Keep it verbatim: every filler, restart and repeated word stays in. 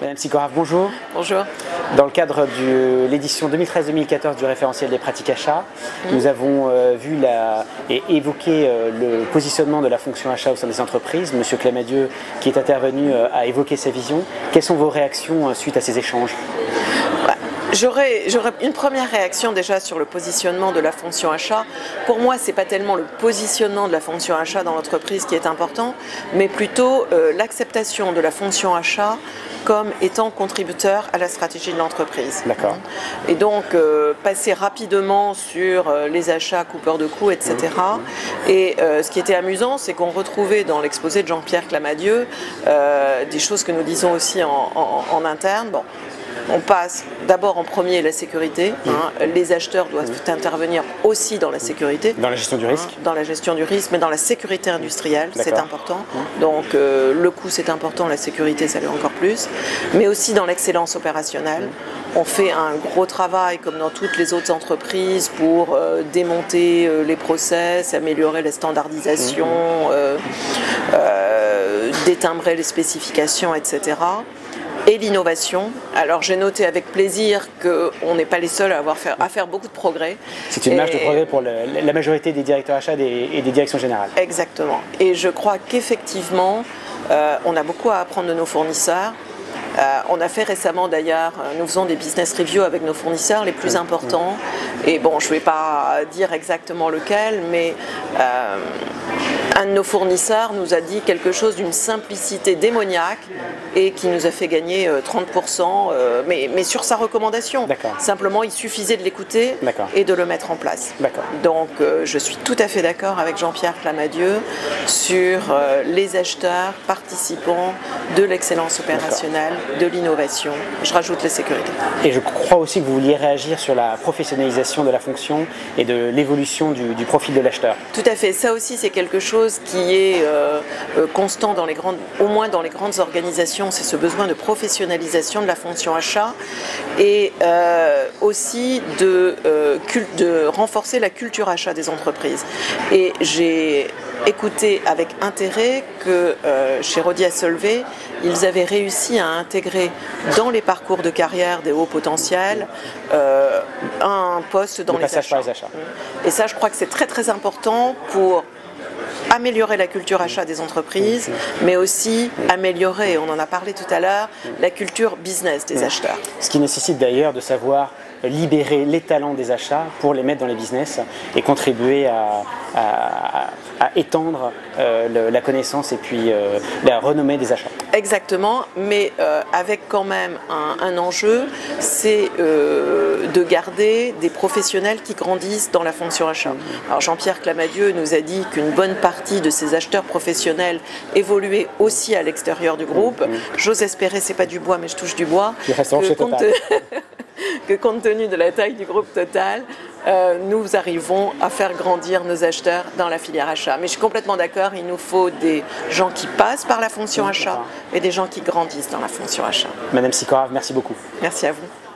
Madame Sikorav, bonjour. Bonjour. Dans le cadre de l'édition deux mille treize deux mille quatorze du référentiel des pratiques achats, mmh. nous avons euh, vu la, et évoqué euh, le positionnement de la fonction achat au sein des entreprises. Monsieur Clamadieu, qui est intervenu, euh, a évoqué sa vision. Quelles sont vos réactions euh, suite à ces échanges? bah, J'aurais une première réaction déjà sur le positionnement de la fonction achat. Pour moi, ce n'est pas tellement le positionnement de la fonction achat dans l'entreprise qui est important, mais plutôt euh, l'acceptation de la fonction achat comme étant contributeur à la stratégie de l'entreprise. D'accord. Et donc, euh, passer rapidement sur euh, les achats, coupeurs de coûts, et cetera. Mmh. Et euh, ce qui était amusant, c'est qu'on retrouvait dans l'exposé de Jean-Pierre Clamadieu euh, des choses que nous disons aussi en, en, en interne. Bon. On passe d'abord en premier la sécurité. Hein. Les acheteurs doivent intervenir aussi dans la sécurité. Dans la gestion du risque. Hein, dans la gestion du risque, mais dans la sécurité industrielle, c'est important. Donc euh, le coût c'est important, la sécurité ça l'est encore plus. Mais aussi dans l'excellence opérationnelle. On fait un gros travail comme dans toutes les autres entreprises pour euh, démonter euh, les process, améliorer la standardisation, euh, euh, détimbrer les spécifications, et cetera. Et l'innovation. Alors j'ai noté avec plaisir qu'on n'est pas les seuls à avoir fait, à faire beaucoup de progrès. C'est une marge de progrès pour le, la majorité des directeurs achats des, et des directions générales. Exactement. Et je crois qu'effectivement, euh, on a beaucoup à apprendre de nos fournisseurs. Euh, on a fait récemment d'ailleurs, nous faisons des business reviews avec nos fournisseurs les plus importants. Et bon, je ne vais pas dire exactement lequel, mais euh, un de nos fournisseurs nous a dit quelque chose d'une simplicité démoniaque et qui nous a fait gagner trente pour cent, euh, mais, mais sur sa recommandation. Simplement, il suffisait de l'écouter et de le mettre en place. Donc, euh, je suis tout à fait d'accord avec Jean-Pierre Clamadieu sur euh, les acheteurs participants de l'excellence opérationnelle, de l'innovation. Je rajoute la sécurité. Et je crois aussi que vous vouliez réagir sur la professionnalisation de la fonction et de l'évolution du, du profil de l'acheteur. Tout à fait. Ça aussi, c'est quelque chose qui est euh, euh, constant dans les grandes, au moins dans les grandes organisations. C'est ce besoin de professionnalisation de la fonction achat et euh, aussi de, euh, de renforcer la culture achat des entreprises. Et j'ai écouté avec intérêt que euh, chez Rhodia Solvay, ils avaient réussi à intégrer dans les parcours de carrière des hauts potentiels euh, un poste dans les achats. les achats. Et ça, je crois que c'est très très important pour améliorer la culture achat des entreprises, mais aussi améliorer, on en a parlé tout à l'heure, la culture business des acheteurs. Ce qui nécessite d'ailleurs de savoir libérer les talents des achats pour les mettre dans les business et contribuer à, à, à étendre euh, le, la connaissance et puis euh, la renommée des achats. Exactement, mais euh, avec quand même un, un enjeu, c'est euh, de garder des professionnels qui grandissent dans la fonction achat. Alors Jean-Pierre Clamadieu nous a dit qu'une bonne partie de ces acheteurs professionnels évoluaient aussi à l'extérieur du groupe. Mmh. J'ose espérer, c'est pas du bois, mais je touche du bois. Que compte, que compte tenu de la taille du groupe Total, euh, nous arrivons à faire grandir nos acheteurs dans la filière achat. Mais je suis complètement d'accord, il nous faut des gens qui passent par la fonction achat et des gens qui grandissent dans la fonction achat. Madame Sikorav, merci beaucoup. Merci à vous.